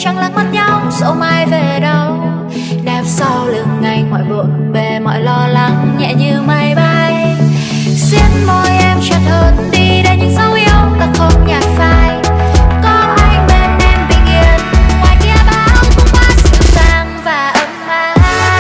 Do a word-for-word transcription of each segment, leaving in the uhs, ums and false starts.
chẳng lắc mắt nhau, dẫu mai về đâu. Nép sau lưng anh mọi bộn bề mọi lo lắng nhẹ như mây bay. Xiết môi em chặt hơn đi để những dấu yêu ta không nhạt phai. Có anh bên em bình yên, ngoài kia bão cũng quá dịu dàng và ấm áp.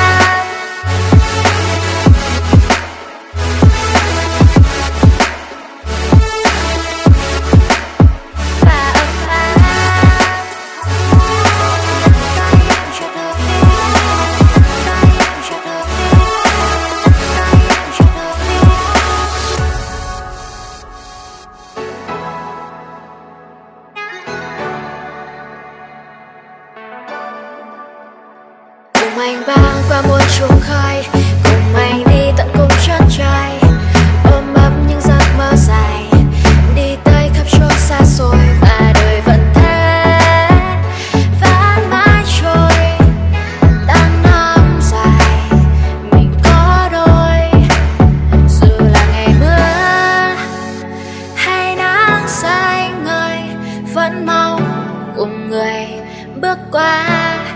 Cùng anh băng qua muôn trùng khơi, cùng anh đi tận cùng chân trời, ôm ấp những giấc mơ dài, đi tới khắp chốn xa xôi. Và đời vẫn thế, vẫn mãi trôi, đang năm dài mình có đôi. Dù là ngày mưa hay nắng xanh ngời, vẫn mong cùng người bước qua.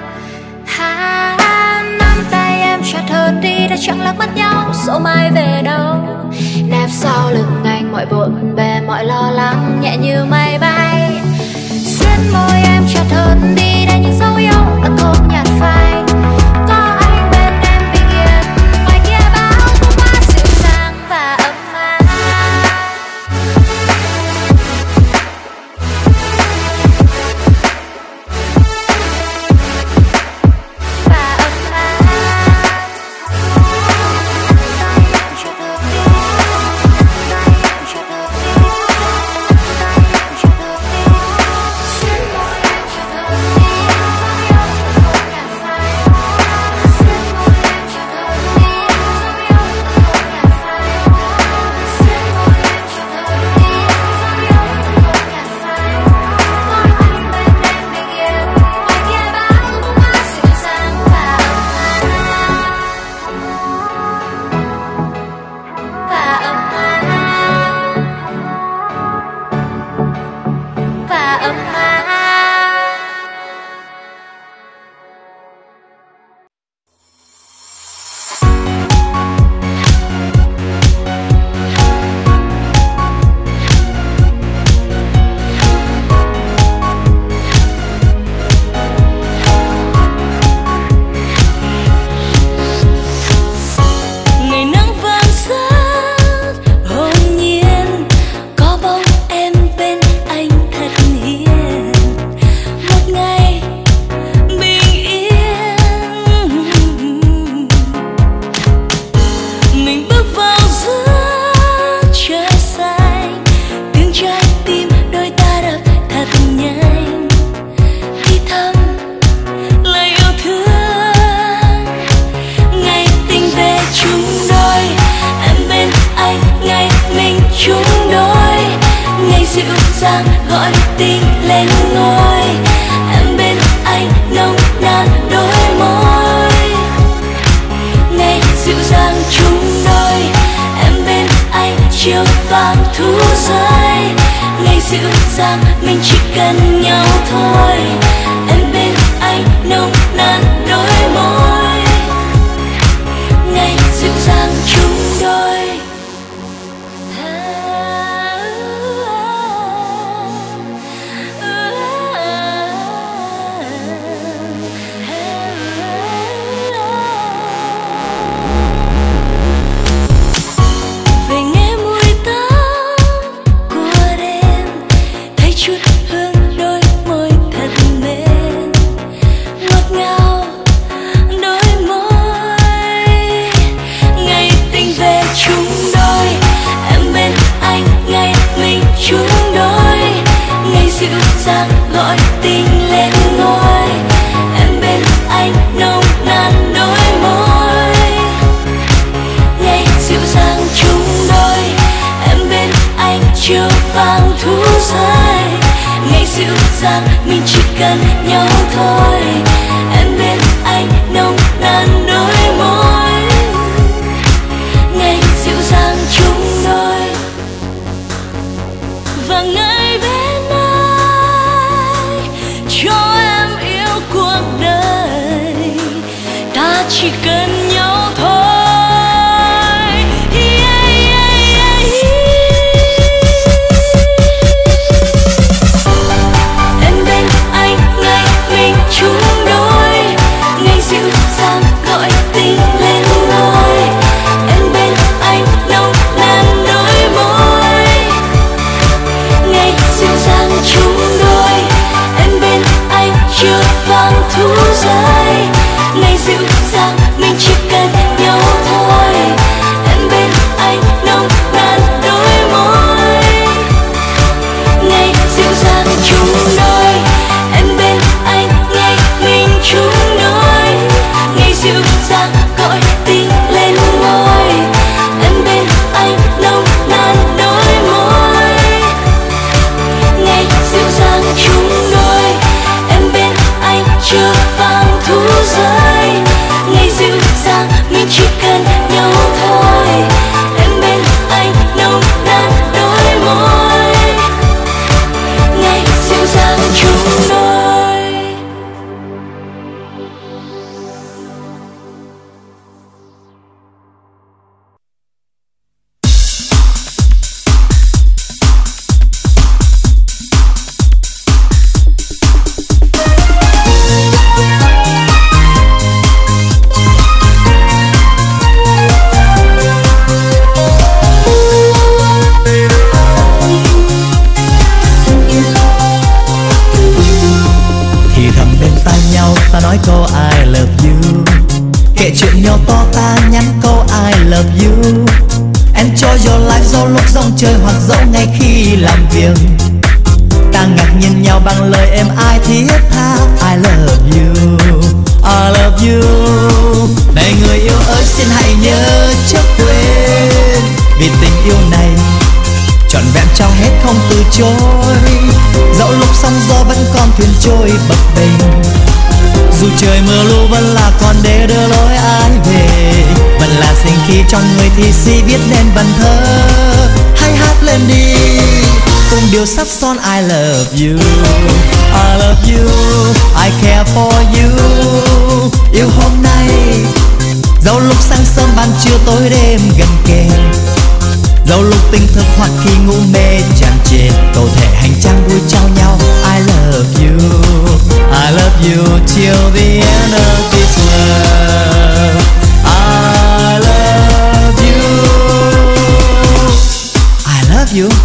Nắm tay em chặt hơn đi đã chẳng lắc mắt nhau, dẫu mai về đâu. Nép sau lưng anh mọi bộn bề mọi lo lắng nhẹ như mây bay. Xiết môi em chặt hơn đi để những dấu yêu ta không nhạt phai. Có anh bên em bình yên, ngoài kia bão cũng quá dịu dàng và ấm áp. Gọi tin lên ngôi, em bên anh nồng nàn đôi môi. Ngày dịu dàng chung đôi, em bên anh chiều vàng thu rơi. Ngày dịu dàng mình chỉ cần nhau thôi, em bên anh nồng nàn đôi môi. Ngày dịu dàng chung đôi. Chút hương đôi môi thật mềm. cần nhau thôi. Em bên anh ngày mình chung đôi, ngày dịu dàng gọi tình lên ngôi. Em bên anh nồng nàn đôi môi, ngày dịu dàng chung đôi. Em bên anh chưa vàng thu rơi, ngày dịu dàng mình chỉ cần nhau thôi. Em bên anh nồng nàn đôi môi, ngày dịu dàng chung đôi. Em bên anh ngày mình chung đôi, ngày dịu dàng gọi tình lên ngôi. Em bên anh nồng nàn đôi môi, ngày dịu dàng chung đôi. Em bên anh chưa vàng thu rơi, ngày dịu dàng mình chỉ cần nhau thôi. Em bên anh nồng nàn đôi môi, ngày dịu dàng chung đôi. Thì thầm bên tai nhau ta nói câu I love you, kể chuyện nhau to ta nhắn câu I love you. Enjoy your life dẫu lúc rong chơi hoặc dẫu ngay khi làm việc, ta ngạc nhiên nhau bằng lời êm ai thiết tha. I love you, I love you. Này người yêu ơi xin hãy nhớ chớ quên, vì tình yêu này trọn vẹn trao hết không từ chối. Dẫu lúc sóng gió vẫn còn thuyền trôi bập bềnh, dù trời mưa lũ vẫn là con để đưa lối ai về. Vẫn là sinh khí trong người thì si biết nên vần thơ, hãy hát lên đi cùng điều sắc son. I love you, I love you, I care for you. Yêu hôm nay dẫu lúc sáng sớm ban trưa tối đêm gần kề, dẫu lúc tỉnh thức hoặc khi ngủ mê tràn trề, cầu thể hành trang vui trao nhau. I love you, I love you till the end of this world. I love you, I love you.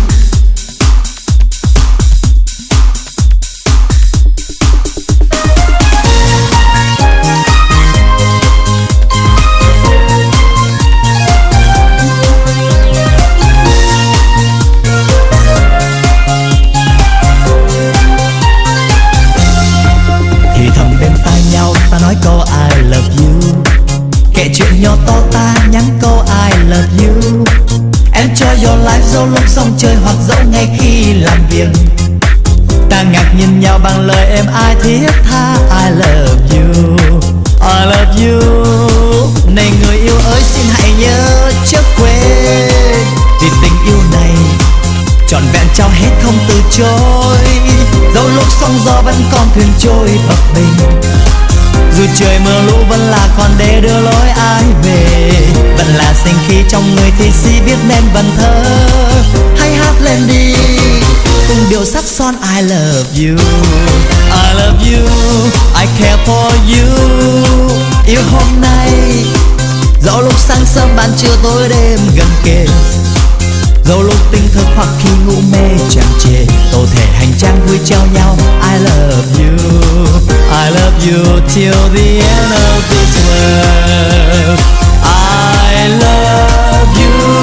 Ta nói câu I love you, kể chuyện nhỏ to ta nhắn câu I love you. Enjoy your life dẫu lúc rong chơi hoặc dẫu ngay khi làm việc, ta ngạc nhiên nhau bằng lời êm ai thiết tha. I love you, I love you. Này người yêu ơi xin hãy nhớ chớ quên, vì tình yêu này trọn vẹn trao hết không từ chối. Dẫu lúc sóng gió vẫn còn thuyền trôi bập bềnh, dù trời mưa lũ vẫn là con để đưa lối ai về. Vẫn là sinh khí trong người thì si biết nên vần thơ, hãy hát lên đi cùng điều sắc son. I love you, I love you, I care for you. Yêu hôm nay dẫu lúc sáng sớm ban trưa tối đêm gần kề, dẫu lúc tỉnh thức hoặc khi ngủ mê tràn trề, cầu thể hành trang vui trao nhau. I love you, I love you till the end of this world. I love you,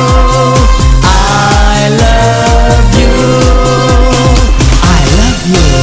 I love you, I love you.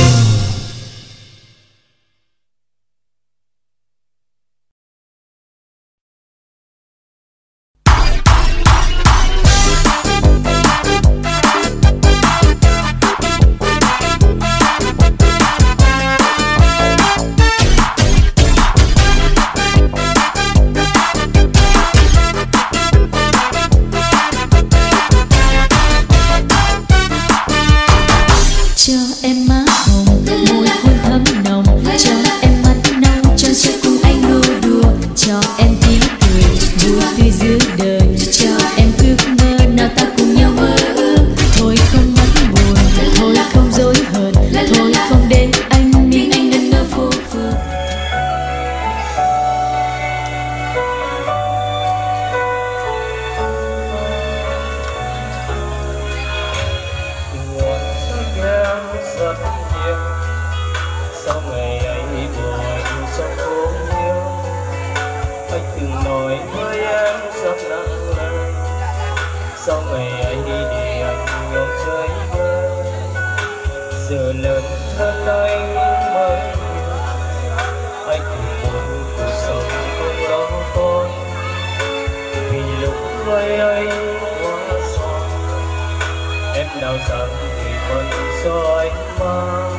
rồi với em rất nặng lời. Sau ngày ấy thì anh ngóng chơi vơi, giờ lớn hơn anh mới hiểu anh cũng muốn cuộc sống không lo toan. Vì lúc với anh quá xa, em nào rằng thì vẫn do anh mang.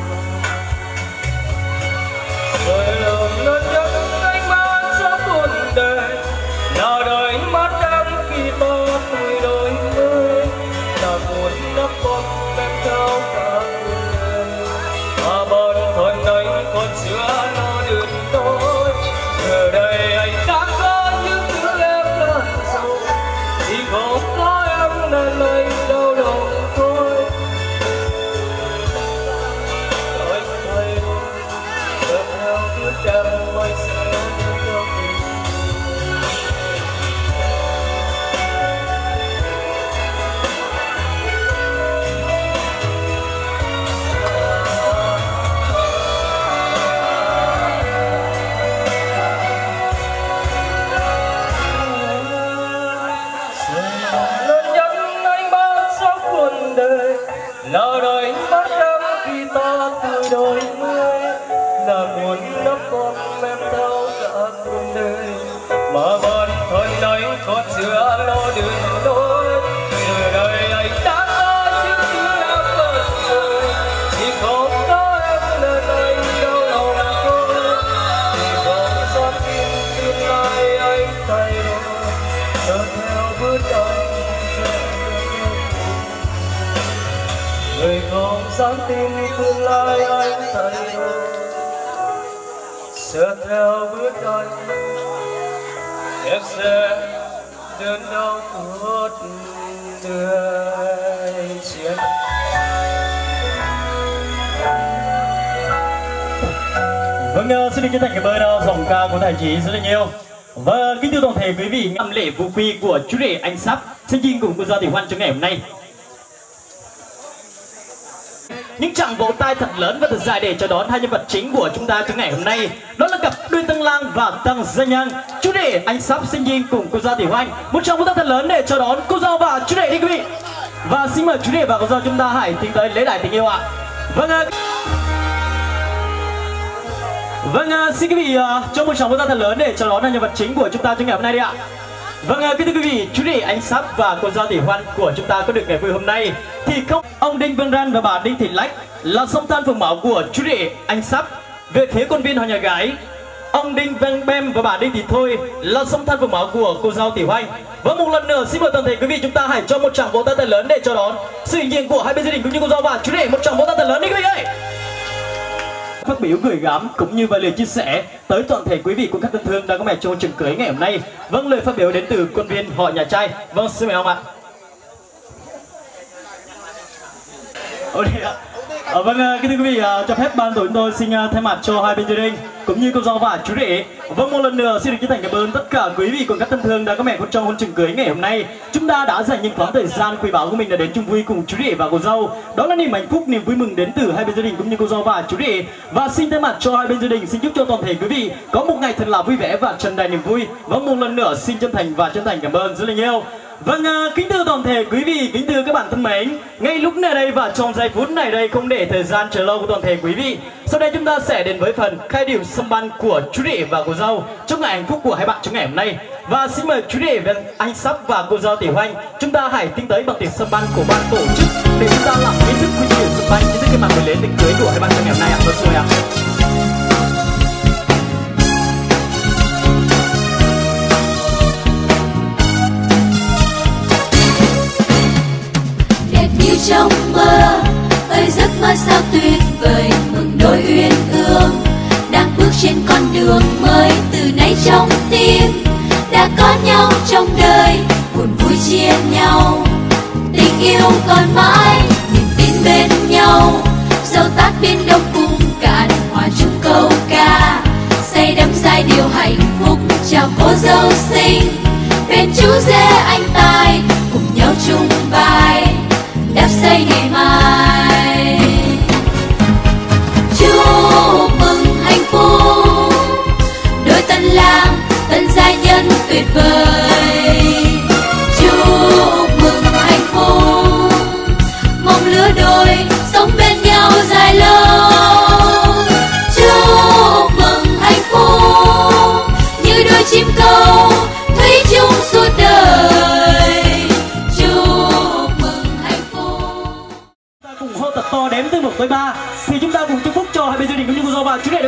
Rồi lòng lớn nhất anh mang cho cuộc đời, nào đời mắt em khi ta tuổi đôi mươi, là một nắp con em theo cả cuộc đời. Mà bọn thuần anh còn chưa lo được tôi, giờ đây anh đã có những thứ em đã rồi, chỉ không có em nên anh đau lòng thôi. Anh thay đổi, đợi theo biết em mới sẽ được mình. Là đời mắt em khi ta tuổi đôi mươi, là muốn nắp con em theo cả cuộc đời. Mà bản thân anh còn chưa lo được tôi, giờ đây anh đã có những thứ em vẫn rồi, chỉ không có em nên anh đau lòng thôi. Chỉ không dám tin tương lai anh thay đổi, chờ theo bước anh. Người không dám tin tương lai anh thay đổi, sẽ theo bước anh, em sẽ đơn đau cuộc đời chiến. Vâng, xin được chân thành cảm ơn giọng ca của Thành Trí rất là nhiều. Và kính thưa toàn thể quý vị, năm lễ vụ quy của chú rể anh Sắp xin xin cùng cô giáo Thị Hoan trong ngày hôm nay. Những tràng vỗ tay thật lớn và thật dài để chào đón hai nhân vật chính của chúng ta trong ngày hôm nay. Đó là cặp đôi Tăng Lang và Tăng Gia Nhân. Chú rể anh Sắp xin Dinh cùng cô giáo Thị Hoan. Một tràng vỗ tay thật lớn để chào đón cô dâu và chú rể đi quý vị. Và xin mời chú rể và cô dâu chúng ta hãy tiến tới lễ đài tình yêu ạ. Vâng ạ. Vâng, xin quý vị cho một tràng vỗ tay thật lớn để chào đón hai nhân vật chính của chúng ta trong ngày hôm nay đi ạ. Vâng, kính thưa quý vị, chú rể anh Sắp và cô dâu Thị Hoan của chúng ta có được ngày vui hôm nay thì không ông Đinh Văn Ran và bà Đinh Thị Lách là song thân phượng mẫu của chú rể anh Sắp. Về phía con viên họ nhà gái, ông Đinh Văn Bem và bà Đinh Thị Thôi là song thân phượng mẫu của cô dâu Thị Hoan. Và một lần nữa xin mời toàn thể quý vị chúng ta hãy cho một tràng vỗ tay thật lớn để chào đón sự hiện diện của hai bên gia đình cũng như cô dâu và chú rể. Một tràng vỗ tay thật lớn đi quý vị ơi. Phát biểu gửi gắm cũng như vài lời chia sẻ tới toàn thể quý vị của các thân thương đang có mặt trong trường cưới ngày hôm nay. Vâng, lời phát biểu đến từ quân viên họ nhà trai. Vâng, xin mời ông ạ. Ồ, à, vâng, kính thưa quý vị, cho phép ban tổ chúng tôi xin thay mặt cho hai bên gia đình cũng như cô dâu và chú rể. Vâng, một lần nữa xin được chân thành cảm ơn tất cả quý vị của các thân thương đã có mặt trong hôn trường cưới ngày hôm nay. Chúng ta đã dành những khoảng thời gian quý báu của mình để đến chung vui cùng chú rể và cô dâu. Đó là niềm hạnh phúc, niềm vui mừng đến từ hai bên gia đình cũng như cô dâu và chú rể. Và xin thay mặt cho hai bên gia đình xin chúc cho toàn thể quý vị có một ngày thật là vui vẻ và tràn đầy niềm vui. Vâng, một lần nữa xin chân thành và chân thành cảm ơn rất là nhiều. Vâng, kính thưa toàn thể quý vị, kính thưa các bạn thân mến, ngay lúc này đây và trong giây phút này đây không để thời gian chờ lâu của toàn thể quý vị, sau đây chúng ta sẽ đến với phần khai điểm sâm ban của chú rể và cô dâu trong ngày hạnh phúc của hai bạn trong ngày hôm nay. Và xin mời chú rể anh Sắp và cô dâu Thị Hoan chúng ta hãy tiến tới bằng tiệc sâm ban của ban tổ chức để chúng ta làm nghi thức quy trình sâm ban chính thức khai mạc buổi lễ tiệc cưới của hai bạn trong ngày hôm nay ạ. Vâng, xin mời ạ. Trong mơ ơi giấc mơ sao tuyệt vời, mừng đôi uyên ương đang bước trên con đường mới. Từ nay trong tim đã có nhau trong đời, buồn vui chia nhau, tình yêu còn mãi, niềm tin bên nhau. Dẫu tát biển đông cùng cạn, hòa chung câu ca, say đắm giai điệu hạnh phúc chào cô dâu xinh. Bên chú rể anh tài cùng nhau chung vai đắp xây ngày mai. Chúc mừng hạnh phúc đôi tân lang tân gia nhân tuyệt vời.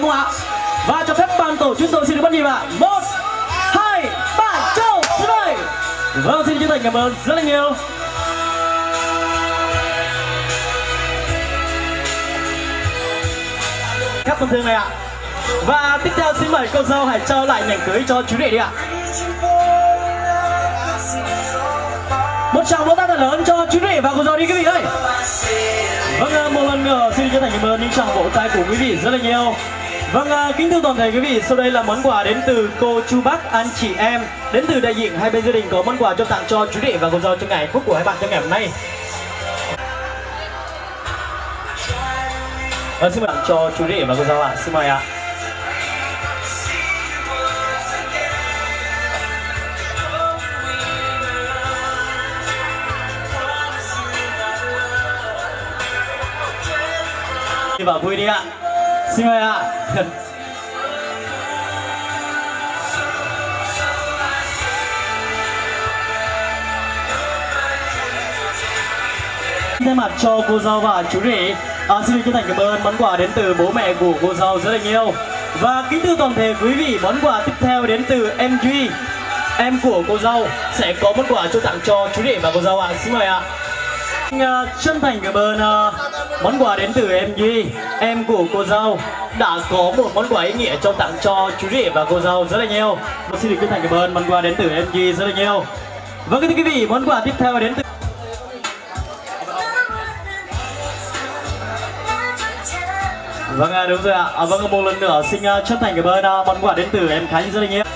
không ạ? Và cho phép ban tổ chúng tôi xin được bắt nhịp ạ. Một, hai, ba, châu, xin mời. Vâng, xin chân thành cảm ơn rất là nhiều. Các thân thương này ạ. Và tiếp theo xin mời cô dâu hãy trao lại nhẫn cưới cho chú rể đi ạ. Một tràng vỗ tay thật lớn cho chú rể và cô dâu đi quý vị ơi. Vâng, một lần nữa xin chân thành cảm ơn những tràng vỗ tay của quý vị rất là nhiều. Vâng, kính thưa toàn thể quý vị, sau đây là món quà đến từ cô chú bác, anh chị em, đến từ đại diện hai bên gia đình có món quà cho tặng cho chú rể và cô dâu trong ngày hạnh phúc của hai bạn trong ngày hôm nay. Vâng, xin mời tặng cho chú rể và cô dâu ạ, xin mời ạ. Đi vào vui đi ạ. Xin mời ạ. Thay mặt cho cô dâu và chú rể, à, xin được chân thành cảm ơn món quà đến từ bố mẹ của cô dâu rất là nhiều. Và kính thưa toàn thể quý vị, món quà tiếp theo đến từ em Duy, em của cô dâu, sẽ có món quà cho tặng cho chú rể và cô dâu ạ. À. Xin mời ạ. À, chân thành cảm ơn uh, món quà đến từ em Duy, em của cô dâu, đã có một món quà ý nghĩa cho tặng cho chú rể và cô dâu rất là nhiều. Xin được chân thành cảm ơn món quà đến từ em Duy rất là nhiều. Vâng, thưa quý vị, món quà tiếp theo đến từ Vâng, đúng rồi ạ. À, vâng, một lần nữa xin uh, chân thành cảm ơn uh, món quà đến từ em Khánh rất là nhiều.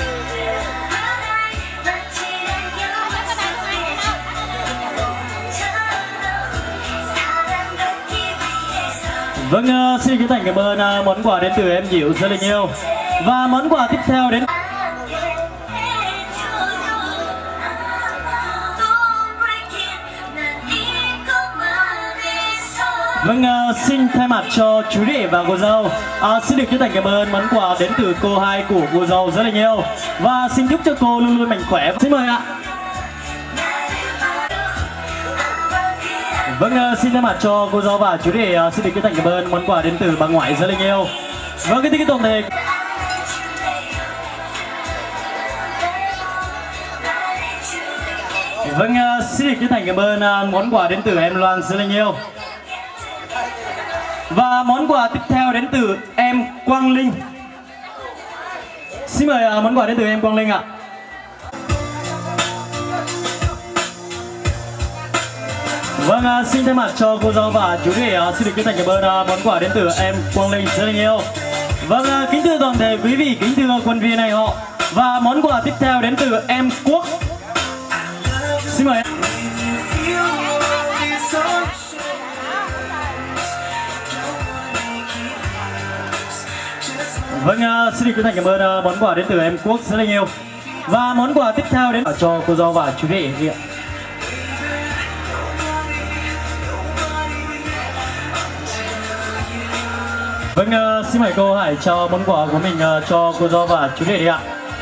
Vâng, uh, xin chân thành cảm ơn uh, món quà đến từ em Diệu rất là nhiều. Và món quà tiếp theo đến Vâng, uh, xin thay mặt cho chú rể và cô dâu, uh, xin được chân thành cảm ơn món quà đến từ cô hai của cô dâu rất là nhiều. Và xin chúc cho cô luôn luôn mạnh khỏe. Xin mời ạ. Vâng, uh, xin thay mặt cho cô dâu và chú rể, uh, xin được chân thành cảm ơn món quà đến từ bà ngoại rất là nhiều. Vâng, cái toàn thể Vâng, uh, xin được chân thành cảm ơn uh, món quà đến từ em Loan rất là nhiều. Và món quà tiếp theo đến từ em Quang Linh. Xin mời uh, món quà đến từ em Quang Linh ạ. Vâng, uh, xin thay mặt cho cô dâu và chú rể, uh, xin được chân thành cảm ơn uh, món quà đến từ em Quang Linh rất là nhiều. Vâng, uh, kính thưa toàn thể quý vị, kính thưa quân viên này họ. Và món quà tiếp theo đến từ em Quốc. Xin mời. Vâng, uh, xin được chân thành cảm ơn uh, món quà đến từ em Quốc rất là nhiều. Và món quà tiếp theo đến cho cô dâu và chú rể gì ạ. Vâng, uh, xin mời cô hãy cho món quà của mình uh, cho cô dâu và chú rể đi ạ.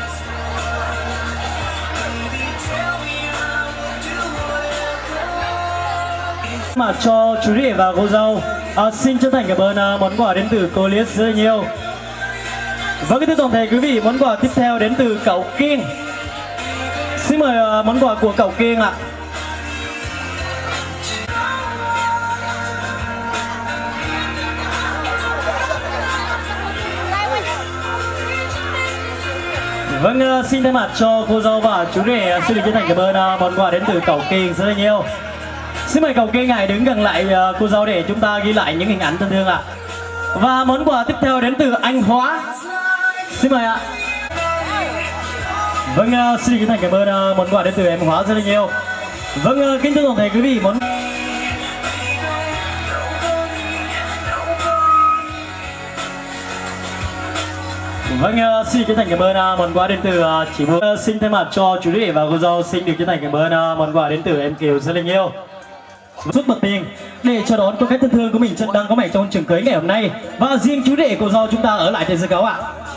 Mà cho chú rể và cô dâu, uh, xin chân thành cảm ơn uh, món quà đến từ cô Liết rất là nhiều. Vâng, kính thưa toàn thể quý vị, món quà tiếp theo đến từ cậu Kiên. Xin mời uh, món quà của cậu Kiên ạ. Vâng, uh, xin thay mặt cho cô dâu và chú rể, uh, xin được chân thành cảm ơn uh, món quà đến từ cậu Kiên rất là nhiều. Xin mời cậu Kiên ngài đứng gần lại uh, cô dâu để chúng ta ghi lại những hình ảnh thân thương ạ. Và món quà tiếp theo đến từ anh Hóa. Xin mời ạ. Vâng, uh, xin chân thành cảm ơn uh, món quà đến từ em Hóa rất là nhiều. Vâng, uh, kính thưa toàn thể quý vị, món Vâng, uh, xin chân thành cảm ơn uh, món quà đến từ uh, chị Bùi. Uh, xin thay mặt cho chú rể và cô dâu, xin được chân thành cảm ơn uh, món quà đến từ em Kiều rất là nhiều. Rút mặt tiền để chào đón cô khách thân thương của mình chân đang có mặt trong trường cưới ngày hôm nay. Và riêng chú rể cô dâu chúng ta ở lại trên sân khấu ạ.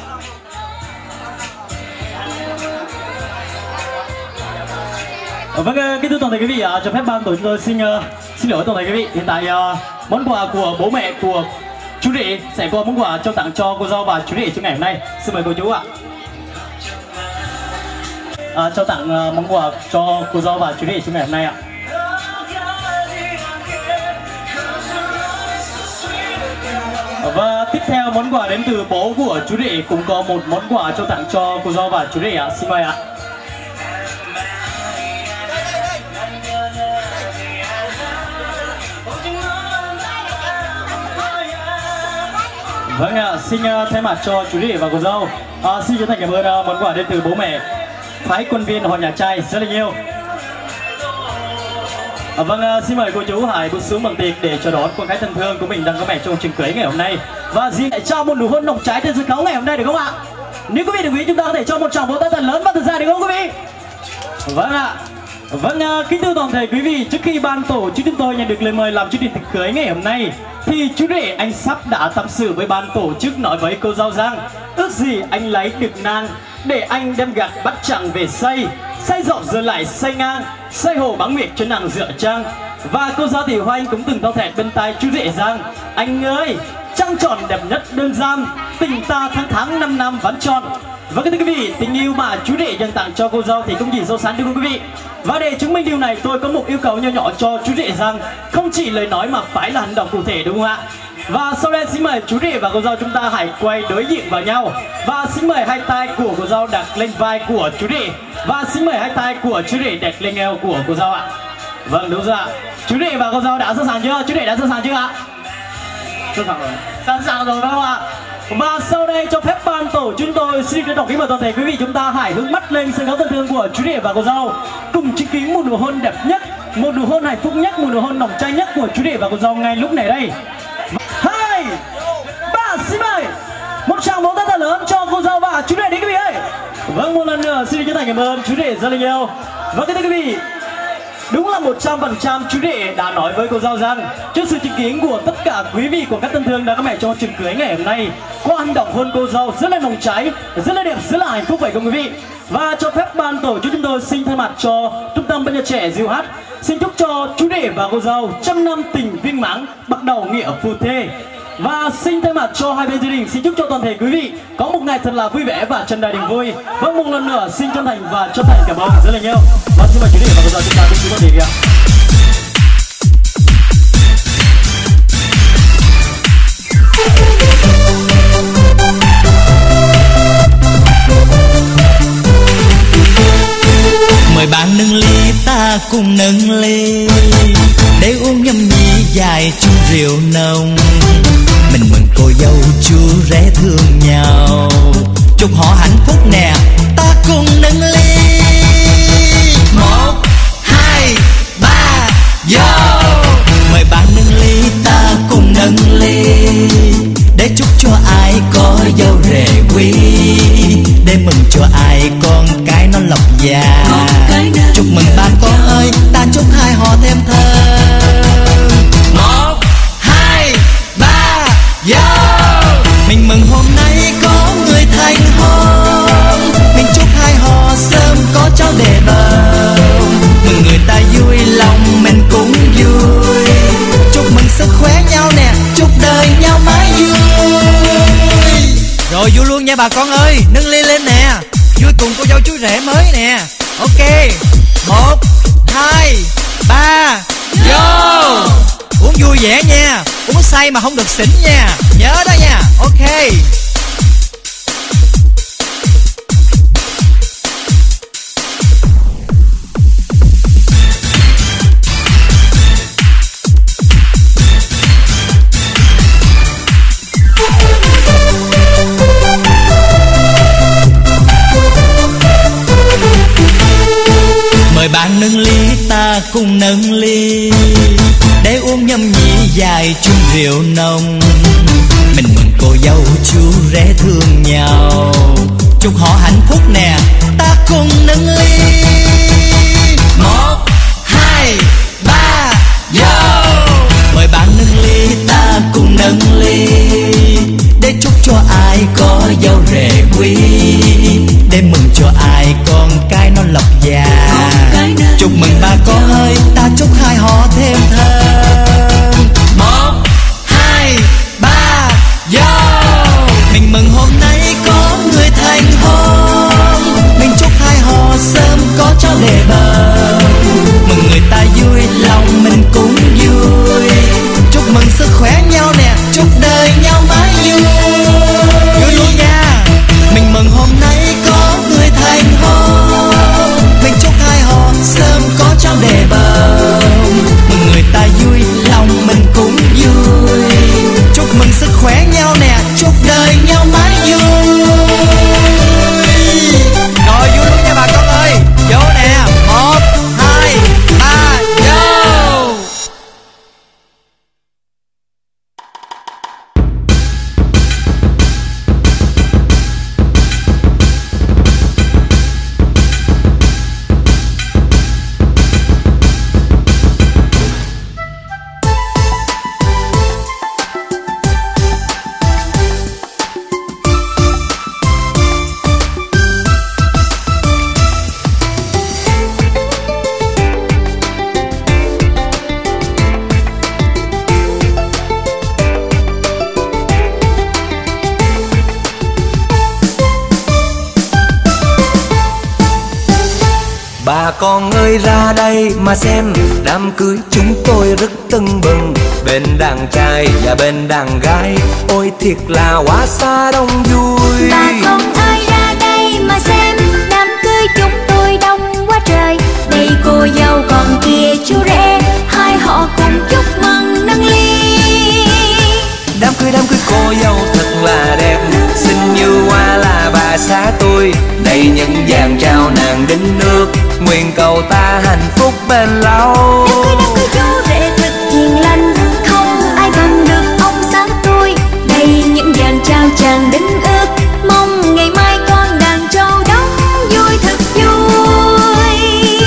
Vâng, kính thưa toàn thể quý vị, cho phép ban tổ chúng tôi xin uh, xin lỗi toàn thể quý vị. Hiện tại uh, món quà của bố mẹ của chú rể sẽ có món quà cho tặng cho cô dâu và chú rể trong ngày hôm nay. Xin mời cô chú ạ. À, cho tặng uh, món quà cho cô dâu và chú rể trong ngày hôm nay ạ. Và tiếp theo món quà đến từ bố của chú rể cũng có một món quà cho tặng cho cô dâu và chú rể ạ. Xin mời ạ. Vâng ạ, xin uh, thay mặt cho chú rể và cô dâu uh, xin chân thành cảm ơn uh, món quà đến từ bố mẹ phái quân viên họ nhà trai rất là nhiều. À, vâng, uh, xin mời cô chú hãy bước xuống bằng tiệc để chào đón con gái thân thương của mình đang có mặt trong chương cưới ngày hôm nay. Và xin hãy cho một nụ hôn nồng cháy trên sân khấu ngày hôm nay được không ạ? Nếu quý vị đồng ý chúng ta có thể cho một tràng vỗ tay thật lớn và thật dài được không quý vị? Vâng ạ. Vâng, uh, kính thưa toàn thể quý vị, trước khi ban tổ chức chúng tôi nhận được lời mời làm chương trình tiệc cưới ngày hôm nay thì chú rể anh Sắp đã tâm sự với ban tổ chức, nói với cô dâu rằng ước gì anh lấy được nàng để anh đem gạt bắt chẳng về xây, xây rộng rồi lại xây ngang, xây hồ bắn nguyệt cho nàng dựa trăng. Và cô giáo thì Hoa Anh cũng từng thao thẹt bên tai chú rể rằng anh ơi, trăng tròn đẹp nhất đơn giản, tình ta tháng tháng năm năm vẫn tròn. Và thưa quý vị, tình yêu mà chú rể dành tặng cho cô dâu thì không chỉ sâu sắn đúng không quý vị? Và để chứng minh điều này, tôi có một yêu cầu nhỏ nhỏ cho chú rể rằng không chỉ lời nói mà phải là hành động cụ thể, đúng không ạ? Và sau đây xin mời chú rể và cô dâu chúng ta hãy quay đối diện vào nhau. Và xin mời hai tay của cô dâu đặt lên vai của chú rể. Và xin mời hai tay của chú rể đặt lên eo của cô dâu ạ. Vâng, đúng rồi ạ. Chú rể và cô dâu đã sẵn sàng chưa? Chú rể đã sẵn sàng chưa ạ? Sẵn sàng rồi. Sẵn sàng rồi phải không ạ? Và sau đây cho phép ban tổ chúng tôi xin trân trọng kính mời toàn thể quý vị chúng ta hãy hướng mắt lên sân khấu thân thương của chú rể và cô dâu, cùng chứng kiến một nụ hôn đẹp nhất, một nụ hôn hạnh phúc nhất, một nụ hôn nồng cháy nhất của chú rể và cô dâu ngay lúc này đây. Hai, ba, xin mời một tràng vỗ tay thật lớn cho cô dâu và chú rể đi quý vị ơi. Vâng, một lần nữa xin chân thành cảm ơn chú rể rất là nhiều. Và kính thưa quý vị, đúng là một trăm phần trăm chú rể đã nói với cô dâu rằng trước sự chứng kiến của tất cả quý vị của các tân thương đã có mặt trong chương cưới ngày hôm nay, qua hành động hôn cô dâu rất là nồng cháy, rất là đẹp, rất là hạnh phúc vậy không quý vị? Và cho phép ban tổ chức chúng tôi xin thay mặt cho trung tâm ban nhạc trẻ diu hát xin chúc cho chú rể và cô dâu trăm năm tình viên mãn, bắt đầu nghĩa phu thê. Và xin thay mặt cho hai bên gia đình xin chúc cho toàn thể quý vị có một ngày thật là vui vẻ và tràn đầy niềm vui. Vâng, một lần nữa xin chân thành và chân thành cảm ơn rất là nhiều. Và xin mời chú rể và cô dâu chúng ta cùng chúng ta ạ. Mời bạn nâng ly, ta cùng nâng ly để uống nhâm nhi dài chung rượu nồng. Mình mừng cô dâu chú rể thương nhau, chúc họ hạnh phúc nè, ta cùng nâng ly. Một, hai, ba, vô. Mời bạn nâng ly, ta cùng nâng ly để chúc cho ai có dâu rể quý, để mừng cho ai con cái nó lộc già. Chúc mừng ba con ơi, ta chúc hai họ thêm thơm. Một, hai, ba, vô. Mình mừng hôm nay có người thành hôn, mình chúc hai họ sớm có cháu để bầu. Mừng người ta vui lòng mình cũng vui, chúc mừng sức khỏe nhau nè, chúc đời nhau mãi vui. Rồi vui luôn nha bà con ơi, nâng ly lên nè, vui cùng cô dâu chú rể mới nè. Ok, một, hai, ba, vô. Uống vui vẻ nha, uống say mà không được xỉn nha, nhớ đó nha. Ok. Mời bạn nâng ly, ta cùng nâng ly để uống nhâm nhi dài chung rượu nồng. Mình mừng cô dâu chú rể thương nhau, chúc họ hạnh phúc nè, ta cùng nâng ly. Một, hai, ba, vô. Mời bạn nâng ly, ta cùng nâng ly để chúc cho ai có dâu rể quý, để mừng cho ai con cái nó lộc già. Chúc mừng ba con ơi, ta chúc hai họ thêm thơm. Một, hai, ba, Bà con ơi ra đây mà xem, đám cưới chúng tôi rất tưng bừng. Bên đàn trai và bên đàn gái, ôi thiệt là quá xa đông vui. Bà con ơi ra đây mà xem, đám cưới chúng tôi đông quá trời. Đây cô dâu còn kia chú rể, hai họ cùng chúc mừng nâng ly. Đám cưới đám cưới cô dâu thật là đẹp, xinh như hoa là bà xã tôi. Đây những vàng trao nàng đính nước, nguyện cầu ta hạnh phúc bền lâu. Đám cưới đám cưới chú rể thật hiền lành, không ai bằng được ông xã tôi. Đây những vàng trao chàng đính ước, mong ngày mai con đàn trâu đóng vui thật vui.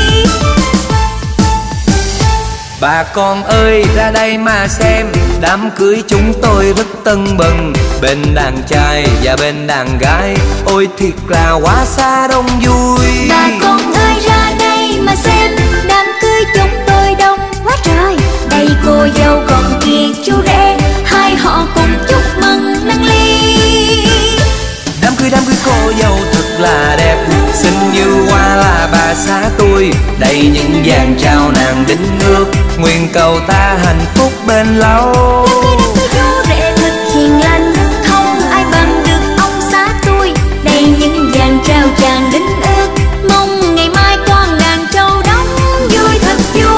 Bà con ơi ra đây mà xem, đám cưới chúng tôi rất tưng bừng. Bên đàn trai và bên đàn gái, ôi thiệt là quá xa đông vui. Bà con ơi ra đây mà xem, đám cưới chúng tôi đông quá trời. Đây cô dâu còn kia chú rể, hai họ cùng chúc mừng nâng ly. Đám cưới đám cưới cô dâu thật là đẹp, xinh như hoa là bà xã tôi. Đây những vàng trao nàng đính nước, nguyện cầu ta hạnh phúc bền lâu. Đám cưới đám cưới chú rể thật hiền lành, không ai bằng được ông xã tôi. Đây những vàng trao chàng đính ước, mong ngày mai con đàn trâu đóng vui thật vui.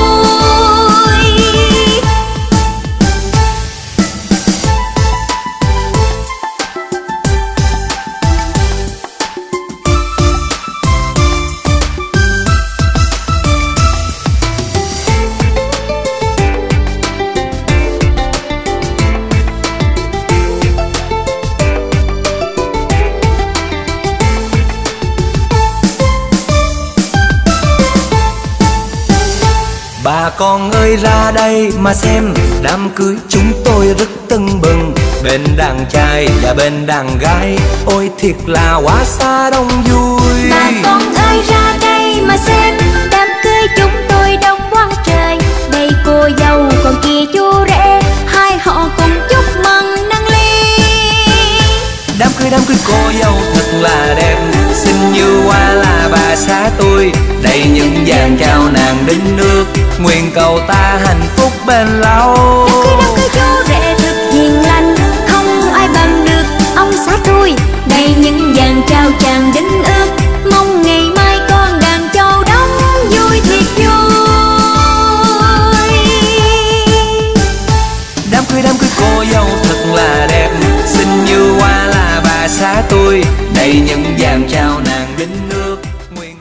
Bà con ơi ra đây mà xem, đám cưới chúng tôi rất tưng bừng. Bên đàn trai và bên đàn gái, ôi thiệt là quá xa đông vui. Bà con ơi ra đây mà xem, đám cưới chúng tôi đông quá trời. Đây cô dâu còn kia chú rể, hai họ cùng chúc mừng nâng ly. Đám cưới đám cưới cô dâu thật là đẹp, xinh như hoa là bà xã tôi. Đây những vàng trao nàng đính nước, nguyện cầu ta hạnh phúc bền lâu. Đám cưới đám cưới chú rể thật hiền lành, không ai bằng được ông xã tôi. Đây những vàng trao chàng đính ước, mong ngày mai con đàn trâu đóng vui thiệt vui. Đám cưới đám cưới cô dâu thật là đẹp, xinh như hoa là bà xã tôi. Đây những vàng trao nàng đính nước, nguyện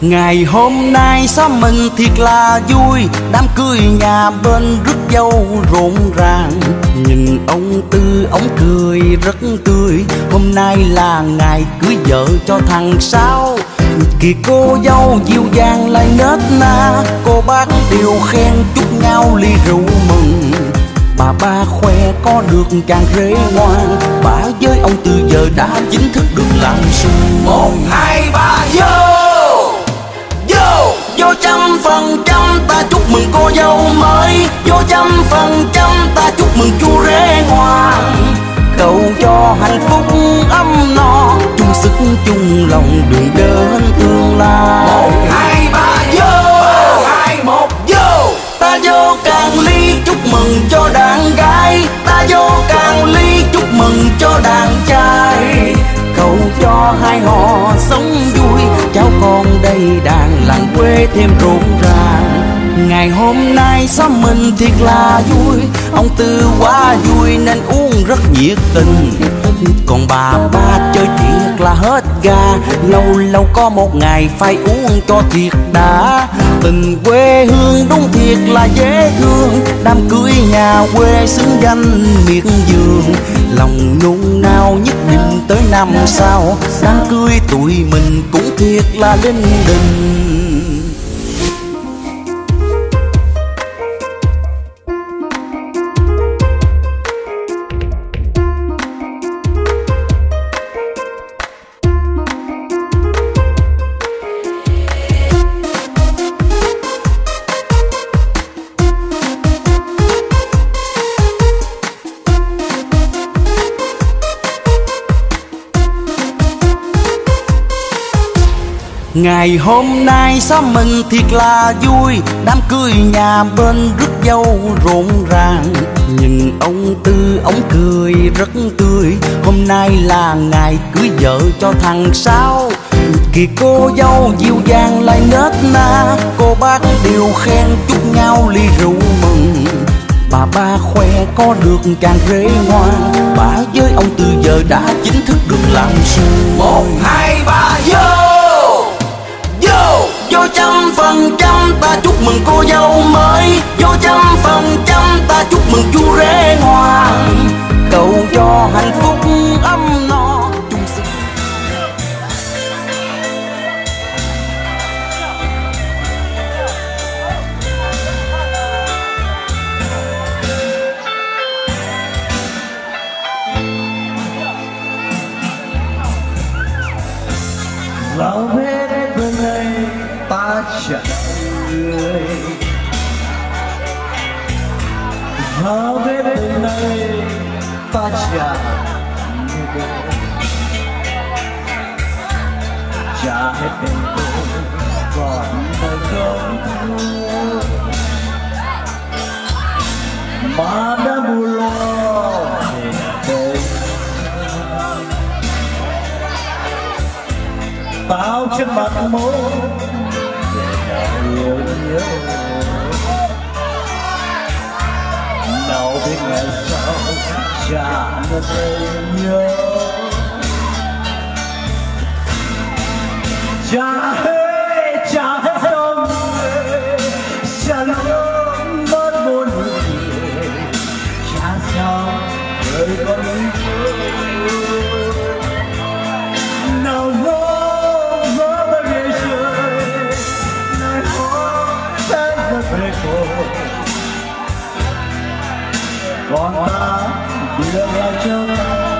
Ngày hôm nay xóm mình thiệt là vui, đám cưới nhà bên rước dâu rộn ràng. Nhìn ông Tư ông cười rất tươi, hôm nay là ngày cưới vợ cho thằng Sáu. Kìa cô dâu dịu dàng lại nết na, cô bác đều khen chúc nhau ly rượu mừng. Bà ba khoe có được chàng rể ngoan, bà với ông Tư giờ đã chính thức được làm sung. Một hai ba vô vô vô trăm phần trăm ta chúc mừng cô dâu mới, vô trăm phần trăm ta chúc mừng chú rể ngoan. Cầu cho hạnh phúc ấm no, chung sức chung lòng đường đến tương lai. Một hai ba vô, ba hai một vô. Ta vô càng ly chúc mừng cho đàn gái, ta vô càng ly chúc mừng cho đàn trai. Cầu cho hai họ sống vui, cháu con đây đàn làng quê thêm rộn ràng. Ngày hôm nay xóm mình thiệt là vui, ông Tư quá vui nên uống rất nhiệt tình. Còn bà ba chơi thiệt là hết ga, lâu lâu có một ngày phải uống cho thiệt đã. Tình quê hương đúng thiệt là dễ thương, đám cưới nhà quê xứng danh miệt vườn. Lòng nhung nao nhất định tới năm sau, đám cưới tụi mình cũng thiệt là linh đình. Ngày hôm nay xóm mình thiệt là vui, đám cưới nhà bên rước dâu rộn ràng. Nhìn ông Tư ông cười rất tươi, hôm nay là ngày cưới vợ cho thằng Sáu. Kìa cô dâu dịu dàng lại nết na, cô bác đều khen chúc nhau ly rượu mừng. Bà ba khoe có được chàng rể ngoan, bà với ông Tư giờ đã chính thức được làm sung. Một hai ba vô vô vô trăm phần trăm ta chúc mừng cô dâu mới, vô trăm phần trăm ta chúc mừng chú rể ngoan. Cầu cho hạnh phúc ấm no chung sức. Vào bên bên này ta chẳng người, vào bên bên này ta chẳng người. Trả hết tình tôi còn thời không thua, mà đã buồn lo về đây. Bao trên mặt môi yêu nhớ, nào biết ngày sau chả nó thêm nhớ. Chả hết, chả hết trong người, chả luôn mất một người. Chả sao đời còn ý nhớ, nào về cô còn ta đưa lại cho ta.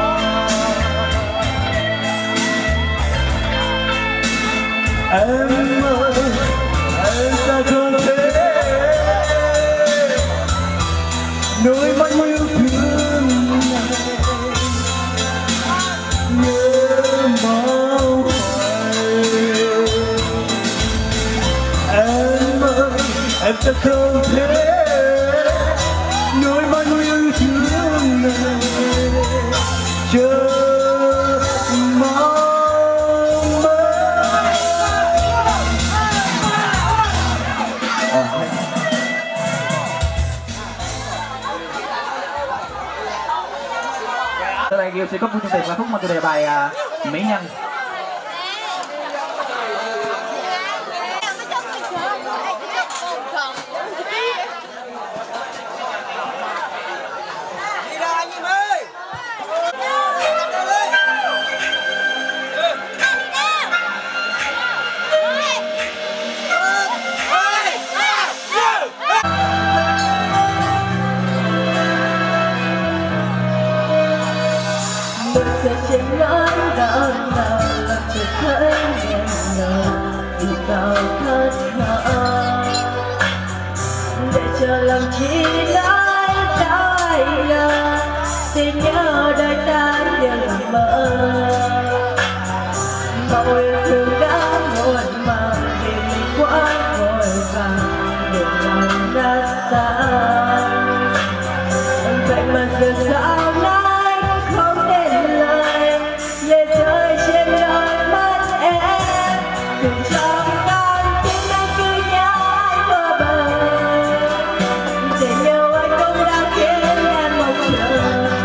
Em ơi em ta không thể nỗi mắt yêu thương này nhớ máu phai. Em ơi em ta không thể nỗi mắt yêu thương này chờ mong. Từ đây Kiều sẽ có chương trình ca khúc mà tôi đề bài uh, Mỹ Nhân. lòng chỉ nói đôi lời xin nhớ đôi ta đừng mơ màu yêu thương đã muộn màng vì mình quá vội vàng để lòng đã tan vậy mà giờ sao nay không nên lời lệ rơi trên đôi mắt em từ trong con tim đang cứ nhói vô bờ tình yêu anh cũng đã khiến em mong chờ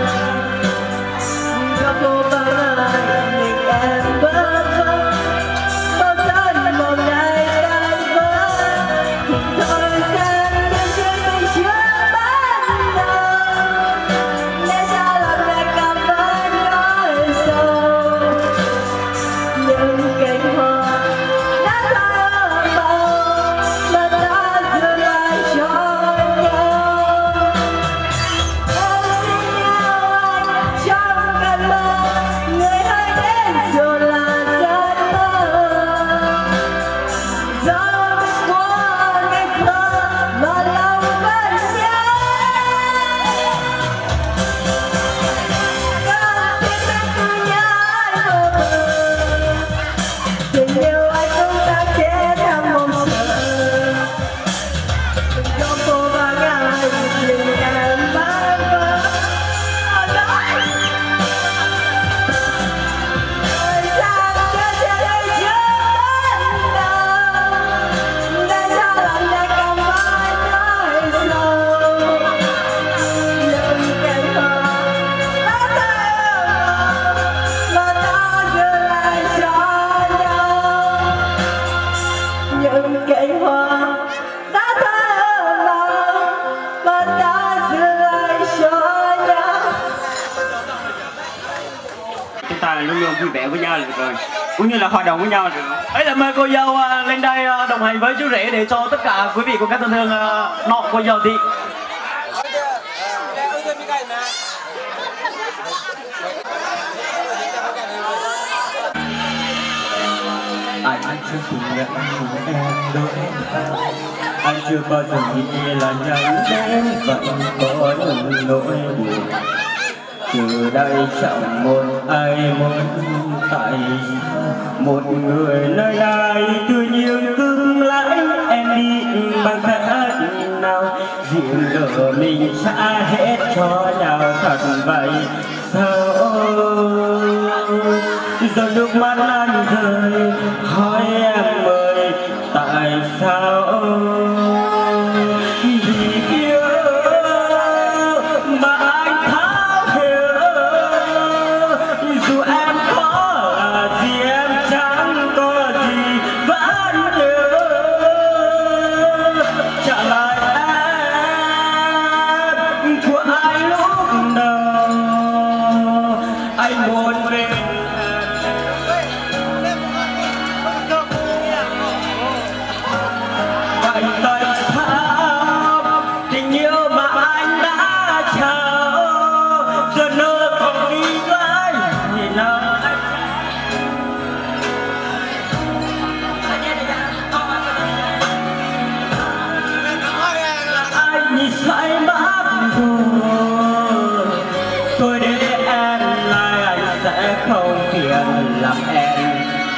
có cô bằng ai mình em bơ vơ bao giấc mộng này tan vỡ thì thôi xem những chuyện mình chưa bắt đầu lẽ ra làm mẹ cảm ơn nói sâu những cánh hoa đã thơ mộng mà ta giữ lại cho nhau em xin yêu anh trong cơn mơ người hãy đến dù là giấc mơ gió qua ngày thơ mà lòng vẫn nhớ con tim đang cứ nhói vô bờ tình yêu anh cũng đã chết em mong chờ có cô bằng ai tình em bơ vơ thời gian chưa sẽ đây chưa đến đâu để cho lòng đã cảm ơn nói sâu những cánh hoa đã thơ mà ta giữ lại cho nhau những cánh hoa đã thơ mà ta giữ lại cho nhau. Chúng ta luôn luôn vui vẻ với nhau là được rồi, cũng như là hòa đồng với nhau là được. Ấy là mời cô dâu à, lên đây à, đồng hành với chú rể để cho tất cả quý vị cùng các thân thương à, nọ cô dâu đi. Anh chưa từng nhận của em đôi anh chưa bao giờ nghĩ là nhắn đến vậy có những nỗi buồn từ đây chẳng một ai muốn tại một người nơi đây cứ nhiều cưng lãi em đi bằng cách nào dịu lửa mình trả hết cho nhau thật vậy sao giờ nước mắt anh rơi hỏi em ơi tại sao vì yêu mà anh tháo hiểu dù em có là gì em chẳng có gì vẫn nhớ trả lại em của anh lúc đầu anh muốn về vậy tại sao tình yêu mà anh đã trao giờ nó còn đi với thì nào anh say mất rồi thôi để em lại anh sẽ không phiền làm em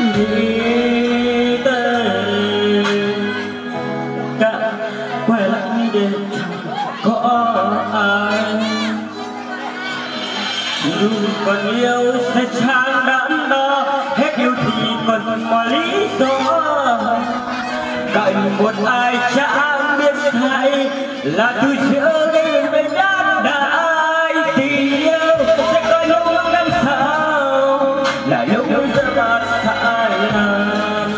đi tới cả quay lại để chẳng có ai dù còn yêu sẽ chẳng đắn đo hết yêu thì còn mọi lý do cạnh một ai chẳng biết sai là từ giữa đêm bên đám đại tình yêu sẽ có lúc năm sau là lúc giờ mặt sai lầm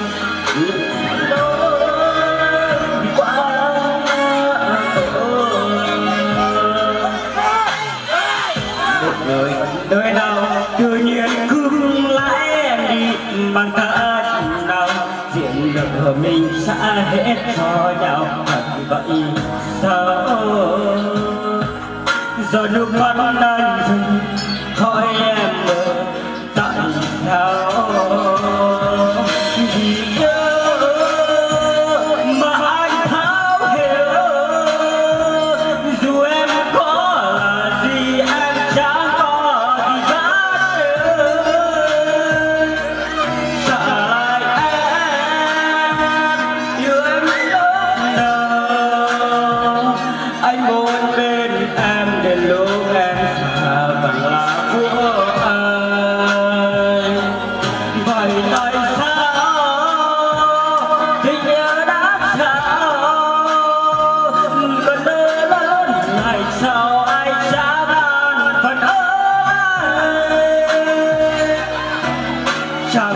đời đời nào tự nhiên cứ lái em đi bằng cách nào diện được mình xã hết cho nhau thật vậy sao giờ nước mắt anh rơi hỏi em ơi tại sao vì nhớ mà anh tháo hiểu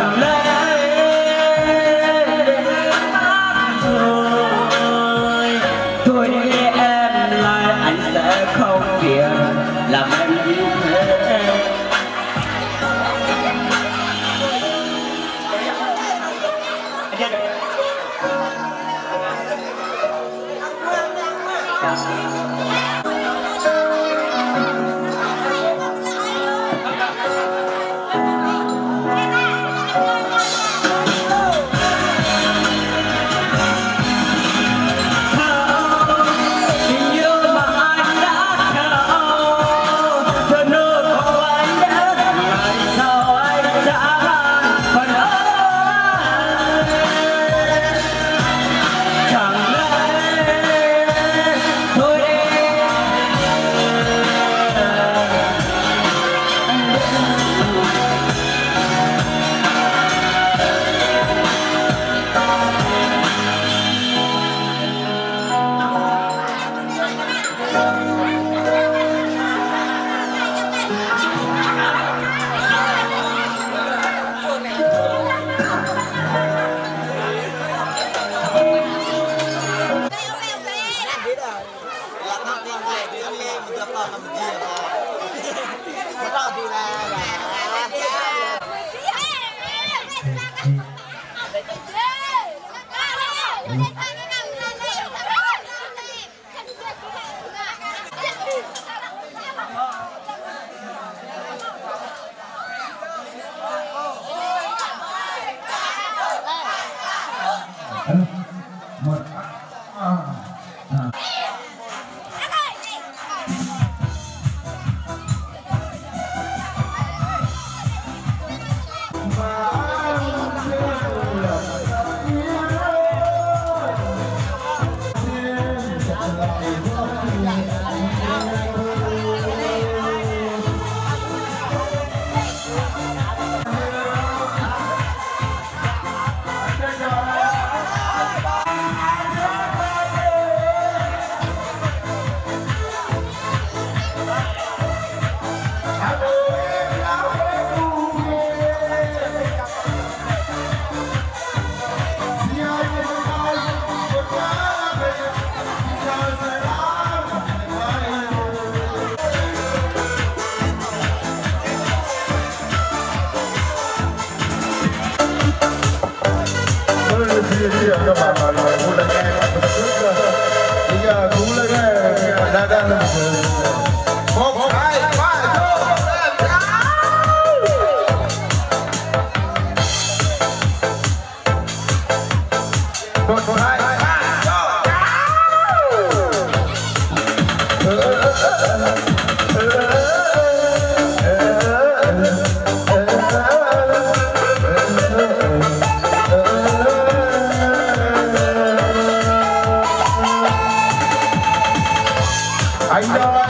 chẳng lẽ thôi đi em lại anh sẽ không phiền làm em như thế. Các bạn mọi người cũng đã nghe một chút bây giờ cũng là đang đang là một hai ba một hai ba anh ơi.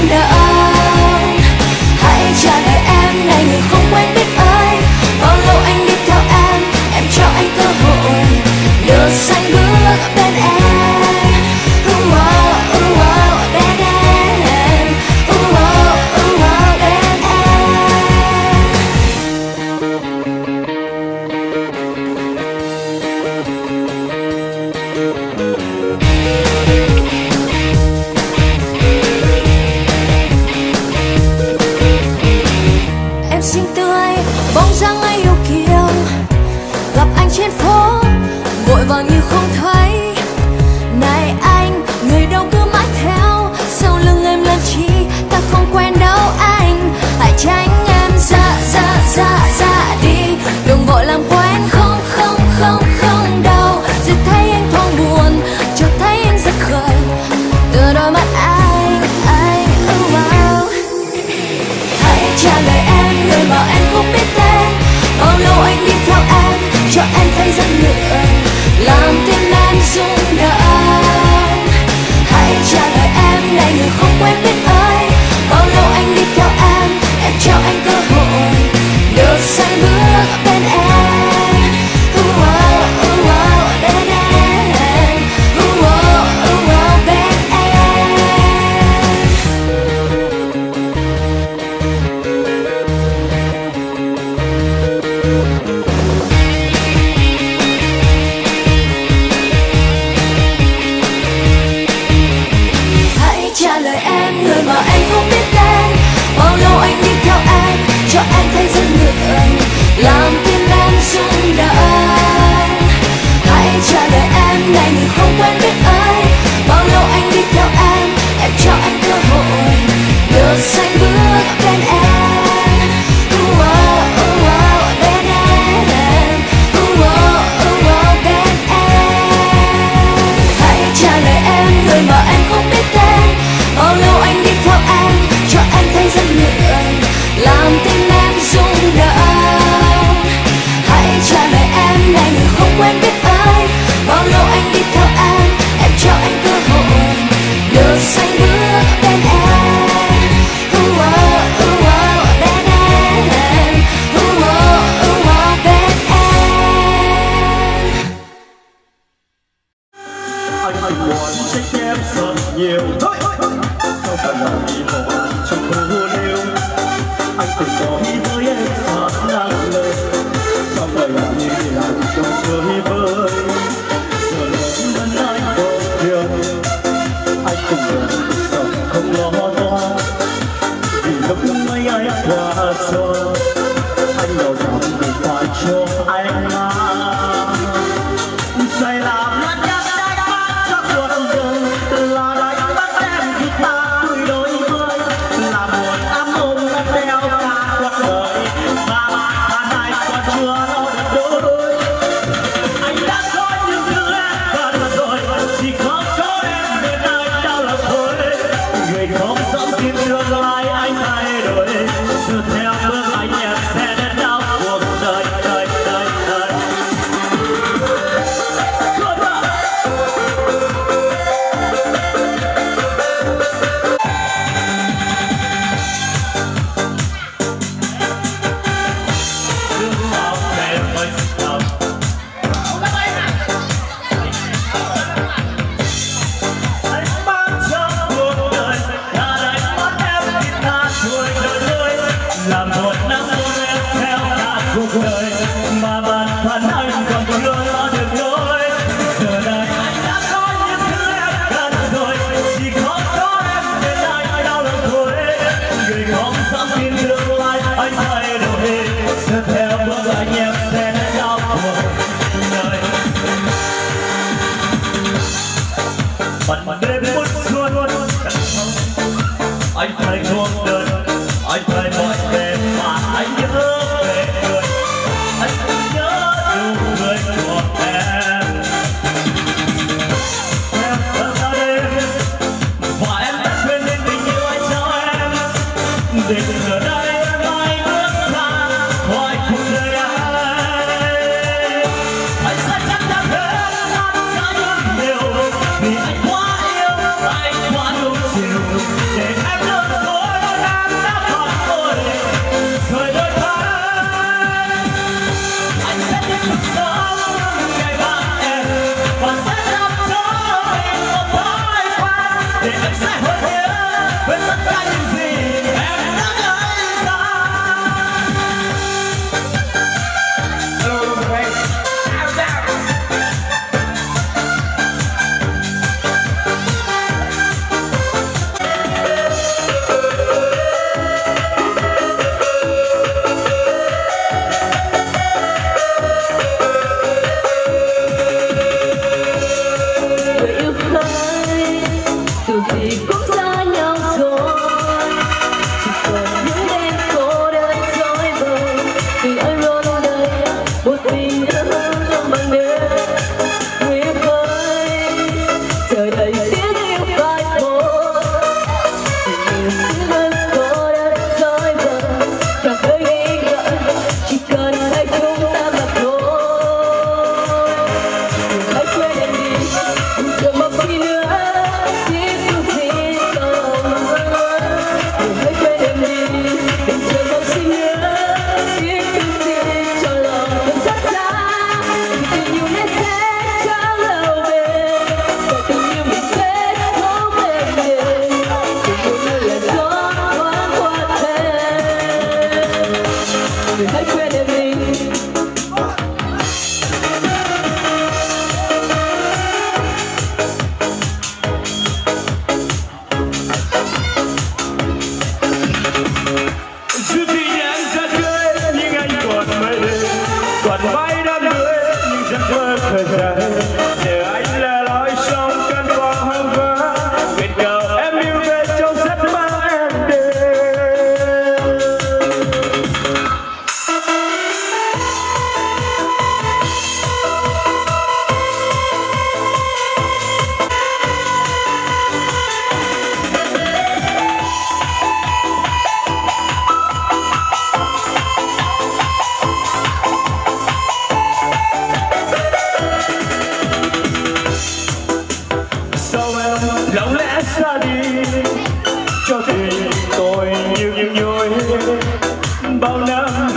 rung động. Hãy trả lời em này người không quen biết ơi, bao lâu anh đi theo em, em cho anh cơ hội được sánh bước bên em. Uh, oh, uh, oh, bên em. Uh, oh, uh, oh, bên em. Em xinh tươi, bóng dáng ấy yêu kiều, gặp anh trên phố vội vàng như không thấy. Này anh, người đâu cứ mãi theo sau lưng em làm chi, ta không quen đâu anh. Hãy tránh em ra ra ra ra đi, đừng vội làm quen. Không không không không đâu, giờ thấy anh thoáng buồn, cho thấy anh rất khởi từ đôi mắt anh anh. Oh, wow. Hãy trả lời em, người mà em không biết tên, bao lâu anh đi theo em, cho em thấy rất ngượng, làm tim em rung động. Hãy trả lời em này người không quen biết ơi, bao lâu anh đi theo em, em cho anh cơ hội được sánh bước bên em. Uh, oh, uh, oh, bên em. Uh, oh, uh, oh, bên em. Hãy trả lời em, người mà em không biết tên, bao lâu anh đi theo em, cho em thấy rất ngượng, làm tim em rung động. Hãy trả lời em này người không quen biết ơi, bao lâu anh đi theo em, em cho anh cơ hội được sánh bước bên em. Uh, oh, uh, oh, bên em. Uh, oh, uh, oh, bên em. Hãy trả lời em, người mà em không biết tên, bao lâu anh đi theo em, cho em thấy rất ngượng, làm tim em rung động. Hãy trả lời em này người không quen biết ơi, bao lâu anh đi theo em, em cho anh cơ hội được sánh bước bên em. Uh, oh, uh, oh, bên em. Uh, oh, uh, oh, bên em. Anh anh muốn trách em rất nhiều, sao phải làm gì họ trong cô liêu. Anh từng nói với em rất nặng lời, sao phải làm như làm trong chơi vơi. Giờ lớn vẫn anh có điều, anh không buồn sao không lo toan, vì lúc mấy ai qua rồi anh đâu dám mình phải cho anh mang. Sai làm lẫn nhau đánh bắt cho cuộc đời, là đánh bắt em khi ta tuổi đôi mươi, là một ám ôm đã đeo cả cuộc đời, mà bạn này còn chưa lo được đôi. Anh đã có những thứ em cần rồi, chỉ không có em bên anh đau lòng thôi. Người không sống tìm tương lai anh thay đổi, sự theo bước anh em sẽ đến đau khổ.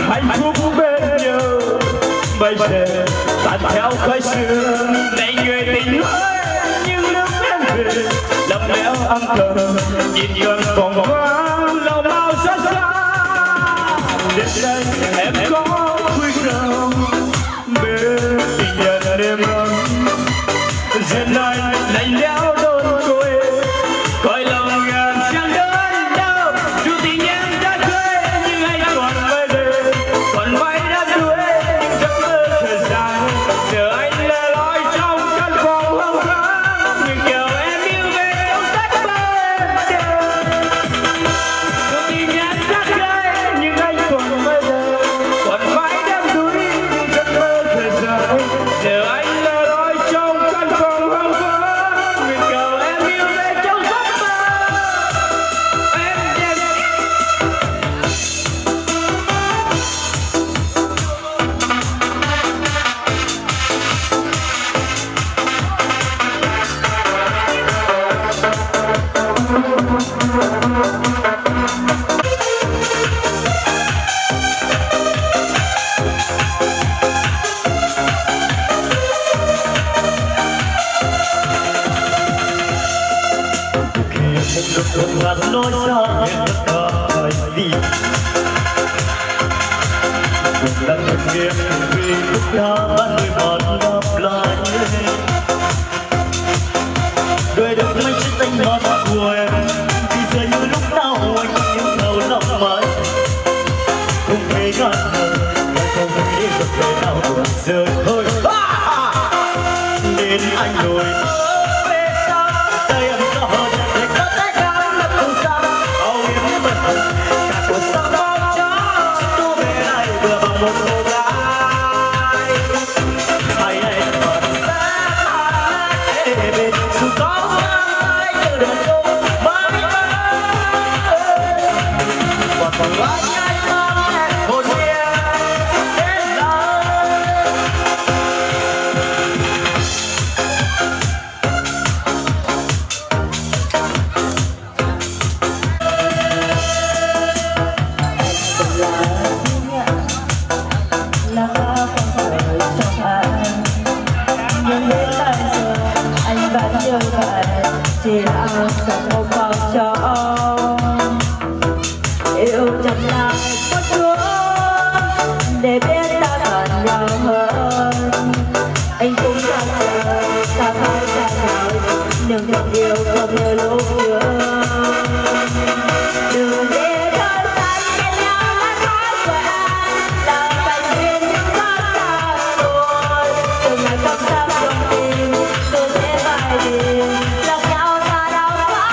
hạnh phúc bên nhau. Bây giờ tan theo khói sương này người tình ơi, nhưng lúc em về lầm lẽo âm thầm nhìn gần vòng quang lòng bao xa xa. Đến đây em có vui lòng bên tình nhân đêm ấm duyên anh lạnh lẽo đôi côi coi lòng em chẳng đớn đau dù tình em đã quê nhưng anh còn mây đêm còn mây đã đuối những giấc mơ thời gian chờ anh lẻ loi trong căn phòng hoang vắng nhưng kiểu em yêu về trong giấc mơ dù tình em đã quê nhưng anh còn mây đêm còn mây đã đuối những giấc mơ thời gian chờ anh lẻ loi trong căn phòng hoang vắng nhưng kiểu em yêu về trong giấc mơ em đêm. Đừng ngăn nói ra hết tất cả cái gì. Một lần thật nghiệp vì lúc ta ban người bạn gặp lại. Đời được mấy chiếc tay ngọt của em vì giờ như lúc nào anh những thâu lòng mãi. Không thể ngăn ngờ, không nghĩ giấc về nào buồn giờ thôi. Nên anh đổi về sau tay em gió nhẹ để có tay càng mất không sao. Âu yếm mất cả cuộc sống bao cho tôi về đây vừa bằng một cô gái. Hay anh còn sẽ mãi để bên dù có ai từ đời tôi mãi mãi. Còn còn lại anh mang em hồn nhiên đến đời. Là không phải trong anh, nhưng đến bây giờ anh vẫn như vậy, chỉ là trong một vòng tròn. Yêu chậm lại có chúa để biết ta cần nhau hơn. Anh cũng đã sợ ta phải xa nhau, nhưng tình yêu không như lúc trước. Đừng để thời gian bên nhau là thói quen, là phải duyên những có xa xôi. Từ ngày không sao trong tim, tôi sẽ phải tìm gặp nhau ta đâu có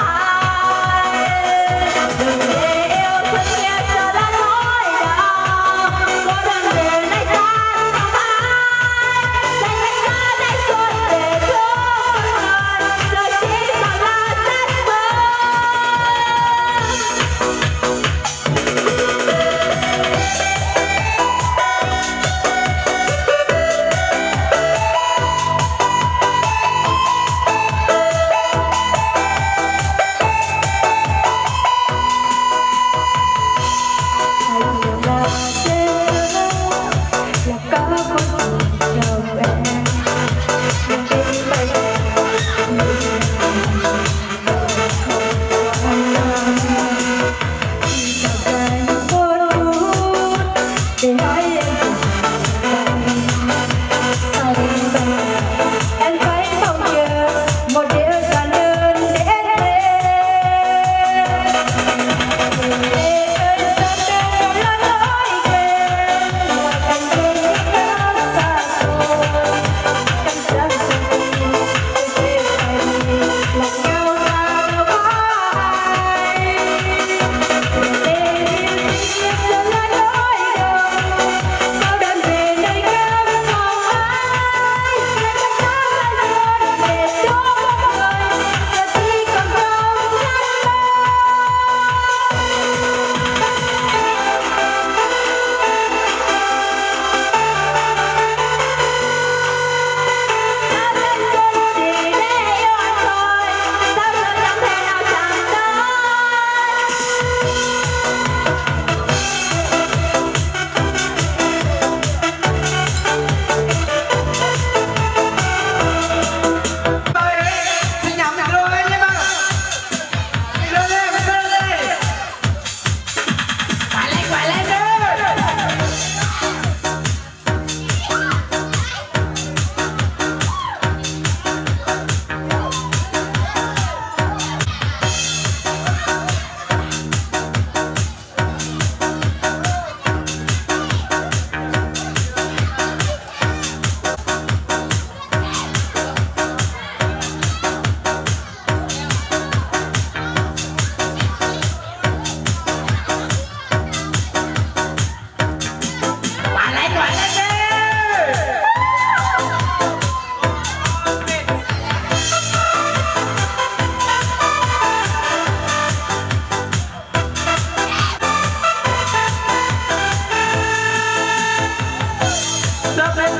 hay. Đừng để yêu thân thiết trở nên nỗi đau, có đừng để này ta không ai. Dành anh ra đây suốt để thương người, giờ chỉ còn là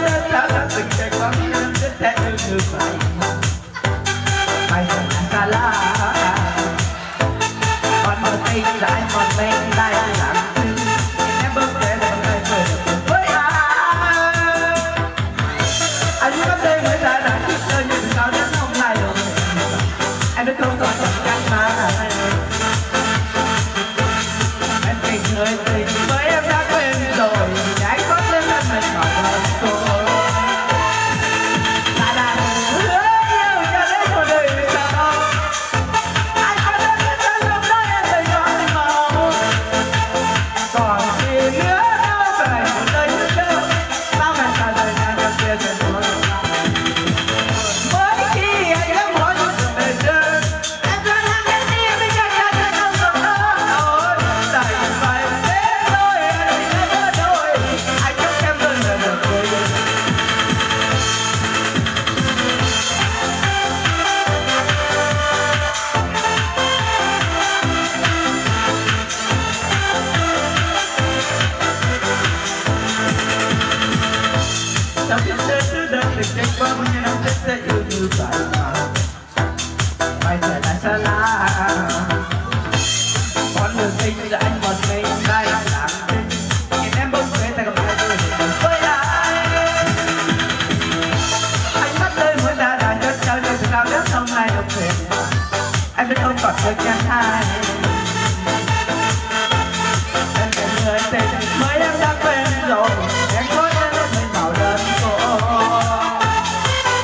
đã là tình cảnh có những rất thế như như vậy. Mày là xa lạ, còn một tình lại một mình đây làm thứ em bước về đây người cười với ai. Anh có thể mới ra đã thích tôi nhưng sao đến hôm nay rồi em đã không còn chẳng chắc mà em tình người tình với em đã quên rồi anh có thể là mình bảo là cô là là hứa yêu cho đến một đời sao anh có thể biết rằng lúc đó em phải có tình màu còn gì nữa đâu phải một đời như đâu sao mà sao đời nhà gặp kia sẽ thôi mới khi anh đã bỏ chút sự bề trên em vẫn đang đến đi với chắc chắn sẽ không còn nữa rồi tại phải đến thôi anh chỉ đã mất rồi anh chúc em luôn là được vui. Sao biết đến thứ đất tình cách bao nhiêu năm rất sẽ yêu như vậy mà mày trở lại xa lạ con đường tình giữa anh một mình đây làm tình nhìn em bỗng về ta gặp lại tôi với ai anh mắt tôi muốn đã đã chốt trao cho từ nào đến hôm nay được về em đã không còn được chẳng hai em là người tình mới em đã quên rồi em có nên mình bảo đơn cô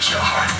your heart.